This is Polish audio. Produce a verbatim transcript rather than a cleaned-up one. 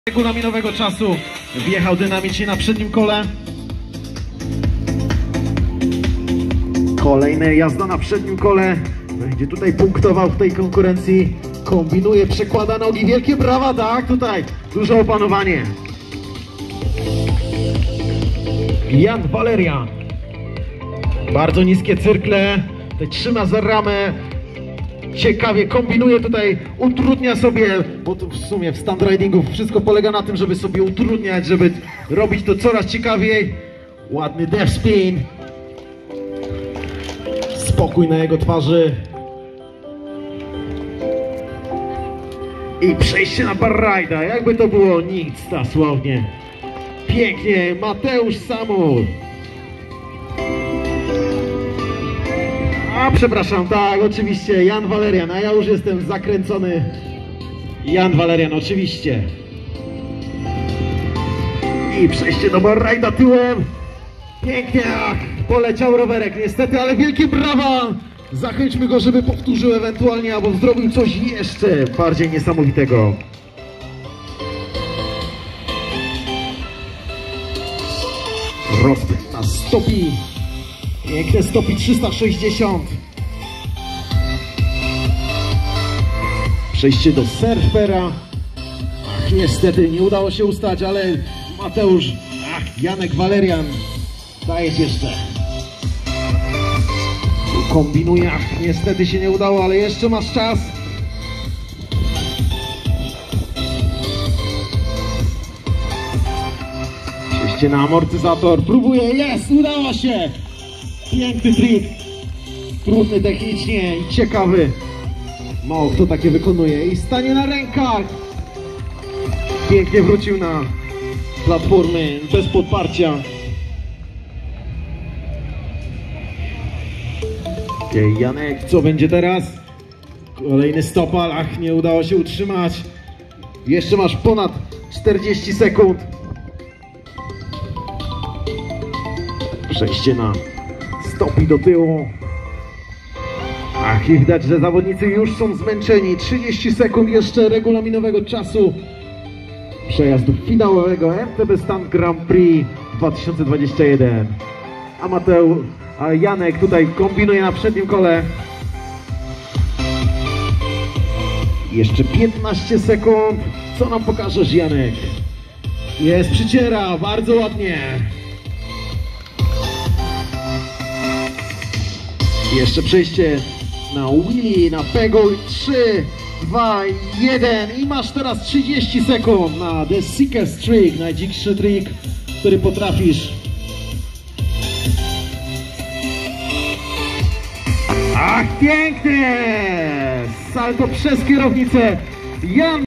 regulaminowego czasu wjechał dynamicznie na przednim kole. Kolejna jazda na przednim kole. Będzie tutaj punktował w tej konkurencji. Kombinuje, przekłada nogi. Wielkie brawa, tak, tutaj duże opanowanie. Jan Valerian. Bardzo niskie cyrkle. Tutaj trzyma za ramę. Ciekawie kombinuje tutaj, utrudnia sobie, bo tu w sumie w stand ridingu wszystko polega na tym, żeby sobie utrudniać, żeby robić to coraz ciekawiej. Ładny death spin. Spokój na jego twarzy. I przejście na bar rida, jakby to było nic, dosłownie. Pięknie, Mateusz Samur. A przepraszam, tak, oczywiście, Jan Valerian, a ja już jestem zakręcony. Jan Valerian, oczywiście. I przejście do bar rida tyłem. Pięknie, ach, poleciał rowerek niestety, ale wielkie brawa! Zachęćmy go, żeby powtórzył ewentualnie, albo zrobił coś jeszcze bardziej niesamowitego. Rozpęd na stopi. Piękne stopi trzysta sześćdziesiąt. Przejście do surfera. Ach, niestety nie udało się ustać, ale Mateusz, ach, Janek Valerian, dajesz jeszcze. Tu kombinuje, ach, niestety się nie udało, ale jeszcze masz czas. Przejście na amortyzator, próbuje, jest, udało się. Piękny trik, trudny technicznie i ciekawy. Mało kto takie wykonuje i stanie na rękach. Pięknie wrócił na platformy bez podparcia. Okay, Janek, co będzie teraz? Kolejny stopal, ach, nie udało się utrzymać. Jeszcze masz ponad czterdzieści sekund. Przejście na stopi do tyłu. Ach, i widać, że zawodnicy już są zmęczeni. trzydzieści sekund jeszcze regulaminowego czasu przejazdu finałowego M T B Stand Grand Prix dwa tysiące dwudziesty jeden. A Mateusz, a Janek tutaj kombinuje na przednim kole. Jeszcze piętnaście sekund. Co nam pokażesz, Janek? Jest, przyciera, bardzo ładnie. Jeszcze przejście na wheelie, na pegol. trzy, dwa, jeden i masz teraz trzydzieści sekund na The Sickest Trick, najdzikszy trik, który potrafisz. Ach, pięknie! Salto przez kierownicę. Jan